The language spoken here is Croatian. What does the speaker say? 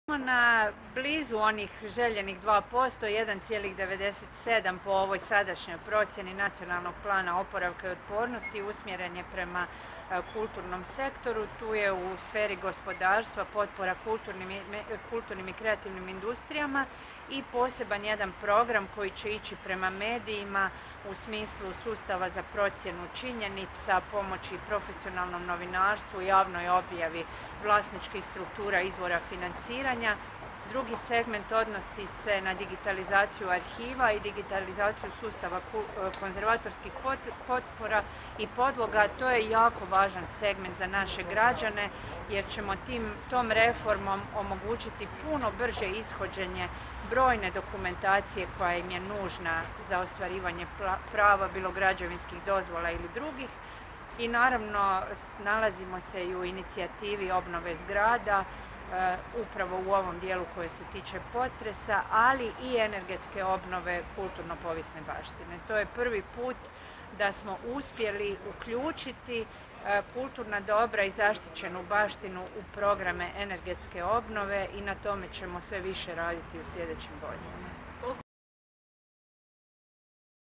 Na blizu onih željenih 2%, 1,97 po ovoj sadašnjoj procjeni Nacionalnog plana oporavka i otpornosti usmjeren je prema kulturnom sektoru. Tu je u sferi gospodarstva potpora kulturnim i kreativnim industrijama i poseban jedan program koji će ići prema medijima u smislu sustava za procjenu činjenica, pomoći profesionalnom novinarstvu, javnoj objavi vlasničkih struktura izvora financiranja. Drugi segment odnosi se na digitalizaciju arhiva i digitalizaciju sustava konzervatorskih potpora i podloga. To je jako važan segment za naše građane jer ćemo tom reformom omogućiti puno brže ishođenje brojne dokumentacije koja im je nužna za ostvarivanje prava, bilo građevinskih dozvola ili drugih. I naravno nalazimo se i u inicijativi obnove zgrada, upravo u ovom dijelu koje se tiče potresa, ali i energetske obnove kulturno-povijesne baštine. To je prvi put da smo uspjeli uključiti kulturna dobra i zaštićenu baštinu u programe energetske obnove i na tome ćemo sve više raditi u sljedećim godinama.